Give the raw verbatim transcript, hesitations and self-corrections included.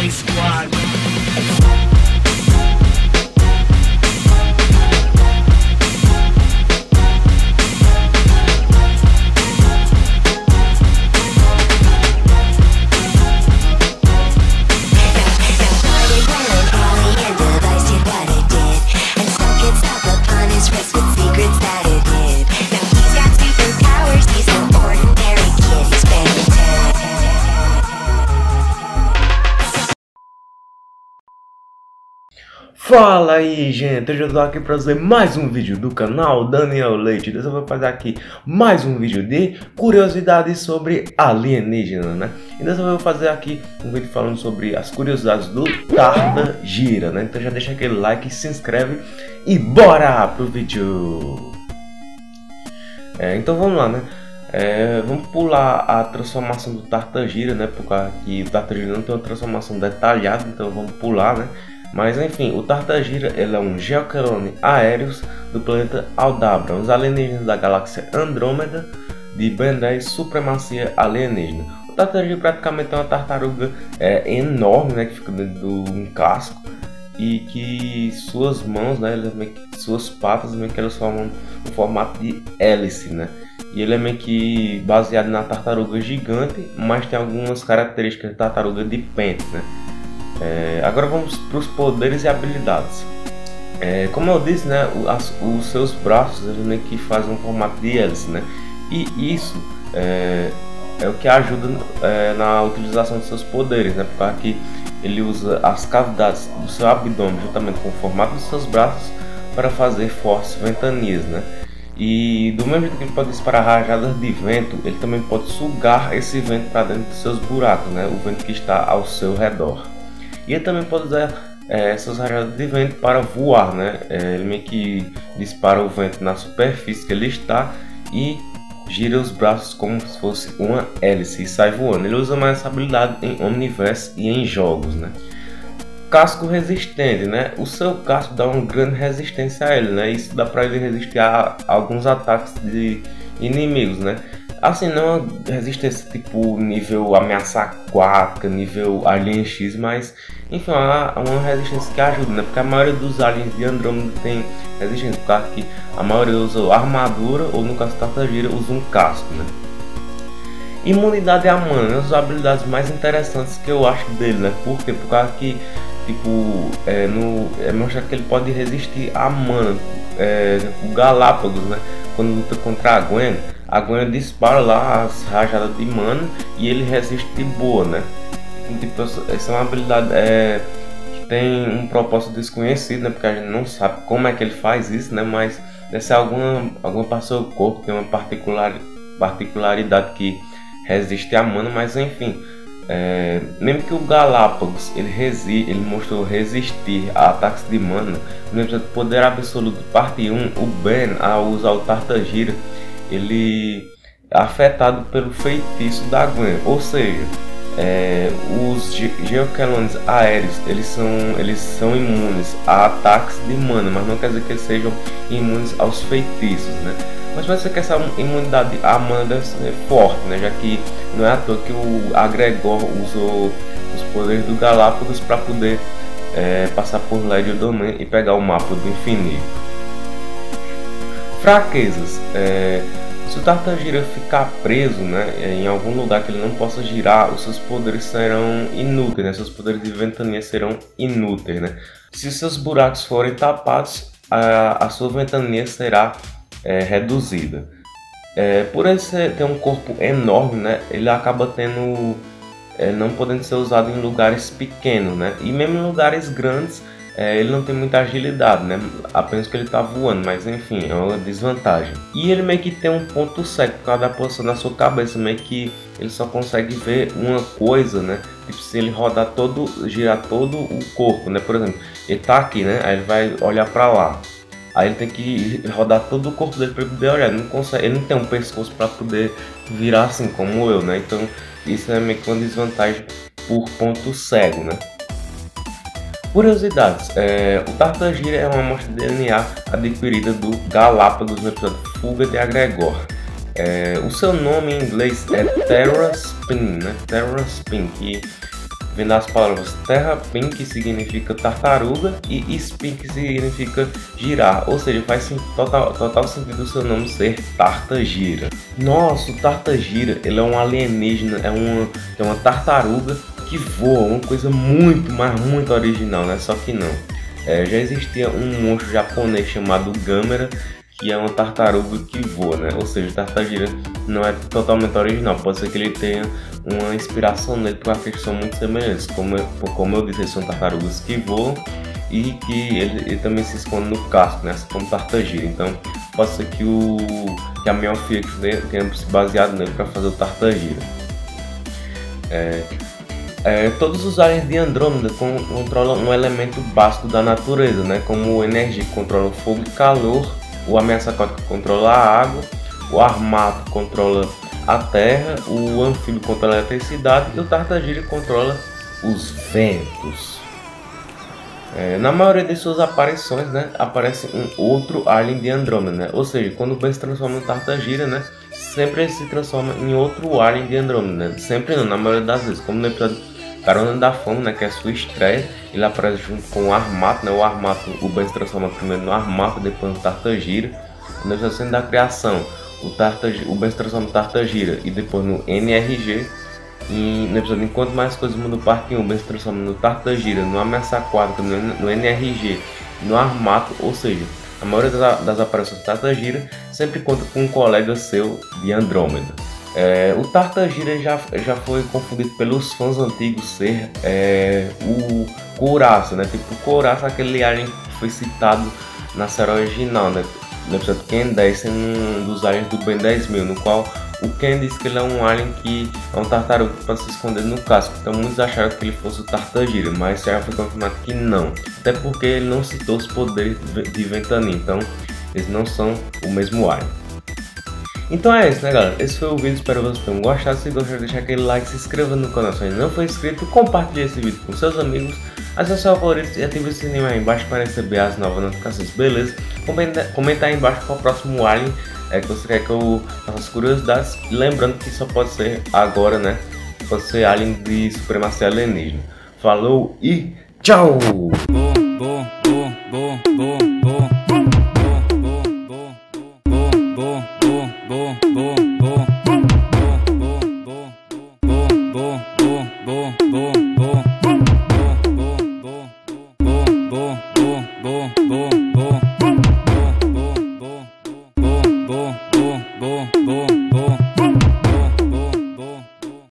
J Squad. Fala aí, gente, hoje eu tô aqui pra fazer mais um vídeo do canal Daniel Leite. Dessa vez eu vou fazer aqui mais um vídeo de curiosidades sobre alienígena, né? E dessa vez eu vou fazer aqui um vídeo falando sobre as curiosidades do Tartagira, né? Então já deixa aquele like, se inscreve e bora pro vídeo! É, então vamos lá, né? É, vamos pular a transformação do Tartagira, né? Porque aqui o Tartagira não tem uma transformação detalhada, então vamos pular, né? Mas enfim, o Tartagira ele é um geoquelone aéreos do planeta Aldabra, uns alienígenas da galáxia Andrômeda de Ben dez Supremacia Alienígena. O Tartagira praticamente é uma tartaruga é, enorme, né, que fica dentro de um casco e que suas mãos, né, ele é meio que, suas patas, meio que elas formam um formato de hélice, né? E ele é meio que baseado na tartaruga gigante, mas tem algumas características de tartaruga de pente, né? É, agora vamos para os poderes e habilidades. É, como eu disse, né, as, os seus braços eles meio que fazem um formato de hélice, né? E isso é, é o que ajuda é, na utilização de seus poderes, né? Porque aqui ele usa as cavidades do seu abdômen juntamente com o formato dos seus braços para fazer fortes ventanias, né? E do mesmo jeito que ele pode disparar rajadas de vento, ele também pode sugar esse vento para dentro dos seus buracos, né? O vento que está ao seu redor. E ele também pode usar é, essas rajadas de vento para voar, né? É, ele meio que dispara o vento na superfície que ele está e gira os braços como se fosse uma hélice e sai voando. Ele usa mais essa habilidade em Omniverse e em jogos, né? Casco resistente, né? O seu casco dá uma grande resistência a ele, né? Isso dá para ele resistir a alguns ataques de inimigos, né? Assim, não uma resistência tipo nível ameaça aquática, nível Alien X, mas enfim, uma, uma resistência que ajuda, né? Porque a maioria dos aliens de Andrômeda tem resistência, por causa que a maioria usa armadura ou no caso do Tartagira usa um casco, né? Imunidade a mana, né? As habilidades mais interessantes que eu acho dele, né? Por quê? Por causa que tipo, é, no, é mostrar que ele pode resistir a mana. É, o Galápagos, né? Quando luta contra a Gwen, a Gwen dispara lá as rajadas de mana e ele resiste de boa, né? Tipo, essa é uma habilidade é, que tem um propósito desconhecido, né? Porque a gente não sabe como é que ele faz isso, né? Mas deve ser alguma, alguma parte do seu corpo que tem uma particular, particularidade que resiste a mana, mas enfim. É, mesmo que o Galápagos ele, resi ele mostrou resistir a ataques de mana, no episódio Poder Absoluto parte um, o Ben, ao usar o Tartagira, ele é afetado pelo feitiço da Gwen, ou seja, é, os ge geoquelones aéreos eles são, eles são imunes a ataques de mana, mas não quer dizer que eles sejam imunes aos feitiços, né? Mas pode ser que essa imunidade à mana deve ser forte, né? Já que não é à toa que o Agregor usou os poderes do Galápagos para poder é, passar por Legio Domain e pegar o mapa do infinito. Fraquezas. É, se o Tartagira ficar preso, né, em algum lugar que ele não possa girar, os seus poderes serão inúteis, né? Seus poderes de ventania serão inúteis, né? Se seus buracos forem tapados, a, a sua ventania será É, reduzida. É, por ele ser, ter um corpo enorme, né, ele acaba tendo é, não podendo ser usado em lugares pequenos, né, e mesmo em lugares grandes é, ele não tem muita agilidade, né, apenas que ele está voando, mas enfim, é uma desvantagem. E ele meio que tem um ponto cego por causa da posição da sua cabeça, meio que ele só consegue ver uma coisa, né, tipo se ele rodar todo, girar todo o corpo, né, por exemplo, ele está aqui, né, aí ele vai olhar para lá. Aí ele tem que rodar todo o corpo dele para poder olhar. Ele não consegue, ele não tem um pescoço para poder virar assim como eu, né? Então isso é meio que uma desvantagem por ponto cego, né? Curiosidades: é, o Tartagira é uma amostra de D N A adquirida do Galápagos no episódio Fuga de Agregor. É, o seu nome em inglês é Terraspin, né? Terraspin, que vem das palavras terra pin, que significa tartaruga, e spin, que significa girar, ou seja, faz total, total sentido o seu nome ser Tartagira. Nossa, o Tartagira, ele é um alienígena, é uma, é uma tartaruga que voa, uma coisa muito, mas muito original, né? Só que não. É, já existia um monstro japonês chamado Gamera, que é uma tartaruga que voa, né? Ou seja, Tartagira não é totalmente original, pode ser que ele tenha uma inspiração nele, porque eles são muito semelhantes. Como eu, como eu disse, eles são tartarugas que voam e que ele, ele também se esconde no casco, né? Como Tartagira. Então, pode ser que, o, que a Melfi tenha se baseado nele para fazer o Tartagira. É, é, todos os aliens de Andrômeda controlam um elemento básico da natureza, né? Como o energia, que controla o fogo e calor, o ameaça aquática controla a água, o armato controla a terra, o anfíbio controla a eletricidade e o Tartagira controla os ventos. É, na maioria de suas aparições, né, aparece um outro alien de Andrômeda, né? Ou seja, quando o Ben se transforma no Tartagira, né, sempre ele se transforma em outro alien de Andrômeda, né? Sempre não, na maioria das vezes, como no episódio Carona da Fama, né, que é a sua estreia, ele aparece junto com o Armato, né? O Armato, o Ben se transforma primeiro no Armato, depois no Tartagira. No episódio da criação, o, Tartagira, o Ben se transforma no Tartagira e depois no N R G. E no episódio Enquanto Mais Coisas Mudam Parte um, o Ben se transforma no Tartagira, no Ameaça Aquática, no, no N R G, no Armato, ou seja, a maioria das, das aparições do Tartagira sempre conta com um colega seu de Andrômeda. É, o Tartagira já, já foi confundido pelos fãs antigos ser é, o Couraça, né? Tipo, o Couraça, aquele alien que foi citado na série original, né? No episódio Ken dez, sendo um dos aliens do Ben dez mil, no qual o Ken diz que ele é um alien que é um tartaruga para se esconder no casco. Então muitos acharam que ele fosse o Tartagira, mas já foi confirmado que não. Até porque ele não citou os poderes de Ventania, então eles não são o mesmo alien. Então é isso, né, galera? Esse foi o vídeo, espero que vocês tenham gostado. Se gostou, deixa aquele like, se inscreva no canal se ainda não for inscrito, compartilhe esse vídeo com seus amigos, ative seu favorito e ative o sininho aí embaixo para receber as novas notificações, beleza? Comenta, comenta aí embaixo qual é o próximo alien é que você quer que eu faça as curiosidades. Lembrando que só pode ser agora, né? Pode ser alien de supremacia alienígena. Falou e tchau! Boom, boom, boom, boom, boom, boom.